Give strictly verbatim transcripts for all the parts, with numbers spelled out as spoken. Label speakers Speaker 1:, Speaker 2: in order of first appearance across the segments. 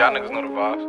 Speaker 1: Y'all niggas know the vibes.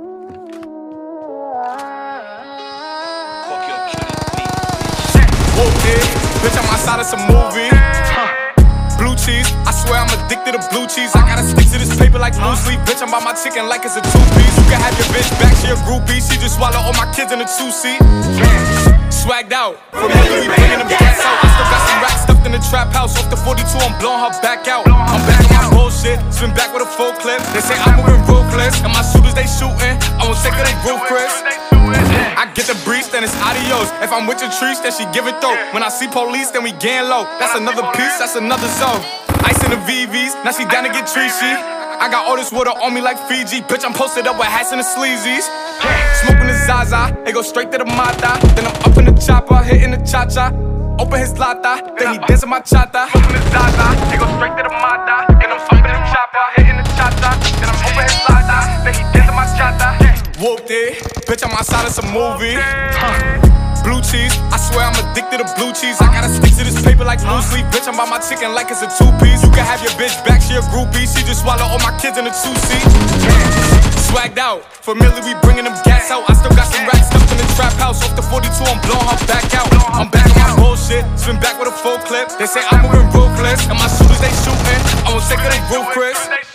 Speaker 2: Fuck your cutie
Speaker 3: Whoop it, bitch, I'm outside of some movie. Huh. Blue cheese, I swear I'm addicted to blue cheese. I gotta stick to this paper like blue sleep. Bitch, I'm by my chicken like it's a two-piece. You can have your bitch back, she a groupie. She just swallow all my kids in a two-seat. Swagged out, familiar, we bringing them gas out. I still got some racks stuffed in the trap house. Off the forty-two, I'm blowing her back out. I'm back on my bullshit, spin back with a full clip. They say I'm moving ruthless, and my shooters they shooting. I won't take her, they roof, Chris. I get the breeze, then it's adios. If I'm with your trees, then she give it though. When I see police, then we gang low. That's another piece, that's another zone. Ice in the V Vs, now she down to get treachy. I got all this water on me like Fiji. Bitch, I'm posted up with hats and the sleazies. Smoking the Zaza, it go straight to the Mata. Then I'm up in the chopper, hitting the cha-cha. Open his lata, then he dancing my chata. Smoking the Zaza, it go straight to the Mata. Then I'm up in the chopper, hitting the cha-cha. Then I'm open his lata, then he dancing my chata. Whooped it, bitch, I'm outside of some movie. Huh. Blue cheese, I swear I'm addicted to blue cheese. I gotta stick to this paper like blue sleep. Bitch, I'm by my chicken like it's a two-piece. You can have your bitch back, she a groupie. She just swallow all my kids in a two-seat. Swagged out, familiar, we bringing them gas out. I still got some racks stuffed in the trap house. Off the forty-two, I'm blowing her back out. I'm back on my bullshit, spin back with a full clip. They say I'm moving ruthless, and my shooters they shooting. I won't take her, they roof, Chris.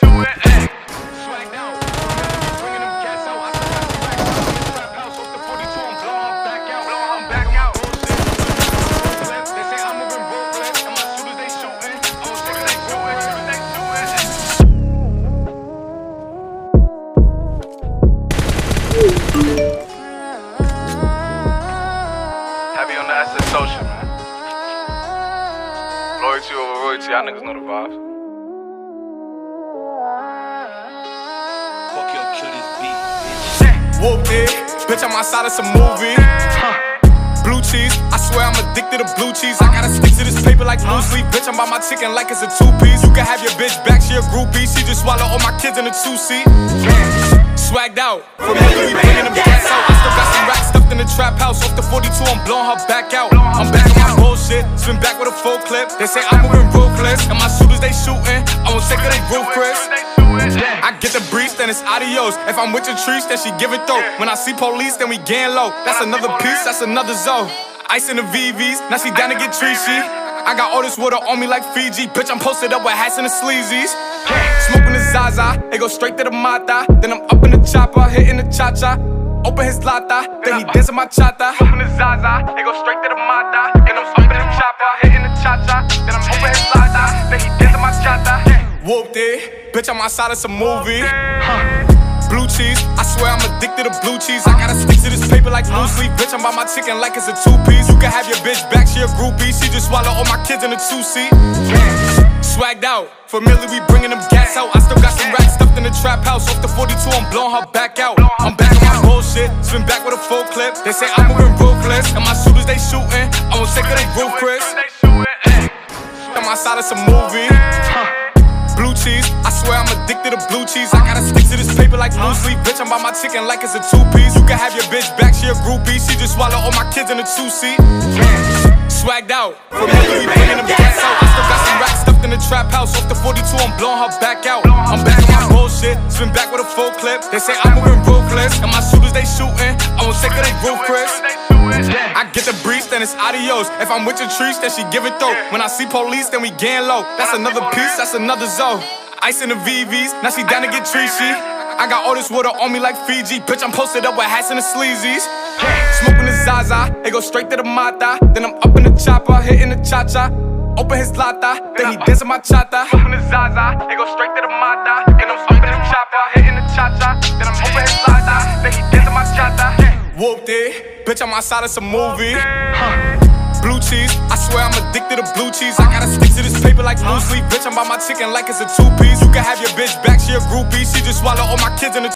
Speaker 1: Heavy on the S S social, man. Loyalty over royalty, y'all niggas know the vibes.
Speaker 2: Fuck your cutie bitch.
Speaker 3: Whoop it, bitch, I'm outside of some movie. Huh. Blue cheese, I swear I'm addicted to blue cheese. I gotta stick to this paper like blue sleep. Bitch, I'm by my chicken like it's a two-piece. You can have your bitch back, she a groupie. She just swallow all my kids in a two-seat. Swagged out, familiar, we bringing them gas out. I still got some racks stuffed in the trap house. Off the forty-two, I'm blowing her back out. I'm back on my bullshit, spin back with a full clip. They say I'm moving ruthless, and my shooters they shooting. I won't take her, they roof, Chris. I get the breeze, then it's adios. If I'm with your trees, then she give it though. When I see police, then we gang low. That's another piece, that's another zone. Ice in the V Vs, now she down to get treachy. I got all this water on me like Fiji. Bitch, I'm posted up with hats and the sleazies. Smoking the Zaza, it go straight to the Mata. Then I'm up in the chopper, hitting the cha-cha. Open his lata, then he dancing my chata. Smoking the Zaza, it go straight to the Mata. Then I'm up in the chopper, hitting the cha-cha. Then I'm open his lata, then he dancing my chata. Whooped it, bitch, I'm outside of some movie. Huh. Blue cheese, I swear I'm addicted to blue cheese. I gotta stick to this paper like blue sleep. Bitch, I'm by my chicken like it's a two-piece. You can have your bitch back, she a groupie. She just swallow all my kids in a two-seat. Swagged out, familiar, we bringing them gas out. I still got some racks stuffed in the trap house. Off the forty-two, I'm blowing her back out. I'm back on my bullshit, spin back with a full clip. They say I'm moving ruthless, and my shooters they shooting. I won't take her, they roof, Chris. I'm outside of some movie. Huh. Blue cheese, I swear I'm addicted to blue cheese. I gotta stick to this paper like blue sleep. Bitch, I'm by my chicken like it's a two-piece. You can have your bitch back, she a groupie. She just swallow all my kids in a two-seat. Swagged out, familiar, we bringing them gas out. I still got some racks stuffed in the trap house. Off the forty-two, I'm blowing her back out. I'm back on my bullshit, spin back with a full clip. They say I'm moving ruthless, and my shooters they shooting. I won't take her, they roof, Chris. I get the breeze, then it's adios. If I'm with your trees, then she give it though. When I see police, then we gang low. That's another piece, that's another zone. Ice in the V Vs, now she down to get treachy. I got all this water on me like Fiji. Bitch, I'm posted up with hats and the sleazies. Smoking the Zaza, it go straight to the Mata. Then I'm up in the chopper, hitting the cha-cha. Open his lata, then he dancing my chata. Smoking the Zaza, it go straight to the Mata. Then I'm up in the chopper, hitting the cha-cha. Then I'm open his lata, then he dancing my chata. Whooped it, bitch, I'm outside of some movie. Huh. Blue cheese, I swear I'm addicted to blue cheese. I gotta stick to this paper like blue sleep. Bitch, I'm by my chicken like it's a two-piece. You can have your bitch back, she a groupie. She just swallow all my kids in a